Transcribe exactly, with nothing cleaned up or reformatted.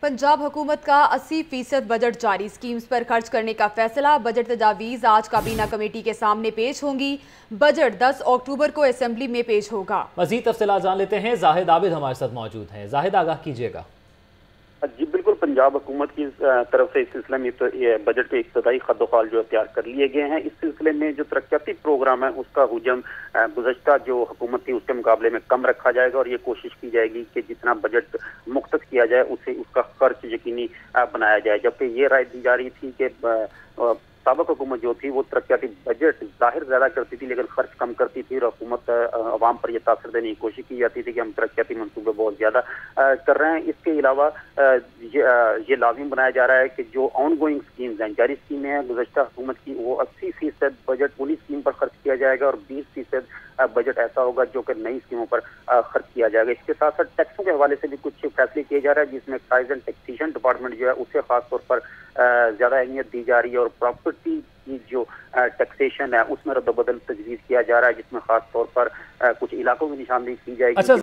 पंजाब हुकूमत का अस्सी फीसद बजट जारी, स्कीम्स पर खर्च करने का फैसला। बजट तजावीज़ आज काबीना कमेटी के सामने पेश होंगी। बजट दस अक्टूबर को असेंबली में पेश होगा। मज़ीद तफसीलात जान लेते हैं, जाहिद आबिद हमारे साथ मौजूद हैं। जाहिद, आगाह कीजिएगा। जी बिल्कुल, पंजाब हुकूमत की तरफ से इस सिलसिले में तो बजट के इब्तदाई खदोखाल जो तैयार कर लिए गए हैं। इस सिलसिले में जो तरक्याती प्रोग्राम है उसका हुजम गुज़श्ता जो हुकूमत थी उसके मुकाबले में कम रखा जाएगा और ये कोशिश की जाएगी कि जितना बजट मुख्तस किया जाए उसे उसका खर्च यकीनी बनाया जाए। जबकि ये राय दी जा रही थी कि साबिक़ हुकूमत जो थी वो तरक्याती बजट जाहिर ज़्यादा करती थी लेकिन खर्च कम करती थी और हुकूमत अवाम पर यह तासर देने की कोशिश की जाती थी कि हम तरक्याती मनसूबे बहुत ज़्यादा कर रहे हैं। इसके अलावा ये, ये लाजिम बनाया जा रहा है कि जो ऑन गोइंग स्कीम्स हैं, जारी स्कीमें हैं गुज़श्ता हुकूमत की, वो अस्सी फीसद बजट उन्हीं स्कीम पर खर्च किया जाएगा और बीस फीसद बजट ऐसा होगा जो कि नई स्कीमों पर खर्च किया जाएगा। इसके साथ साथ टैक्सों के हवाले से भी कुछ फैसले किए जा रहे हैं जिसमें एक्साइज एंड टैक्सेशन डिपार्टमेंट जो है उसे खास तौर पर ज़्यादा अहमियत दी जा रही है और प्रॉपर्टी की जो टैक्सेशन है उसमें रद्द बदल तजवीज़ किया जा रहा है जिसमें खास तौर पर कुछ इलाकों की निशानदेही की जाएगी।